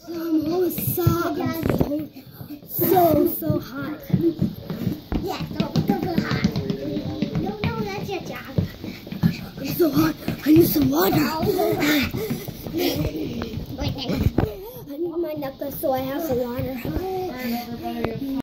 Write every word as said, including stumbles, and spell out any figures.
I'm so, so, so hot. Yeah, so, so hot. No, no, that's your job. It's so hot. I need some water. I I need my necklace so I have some water.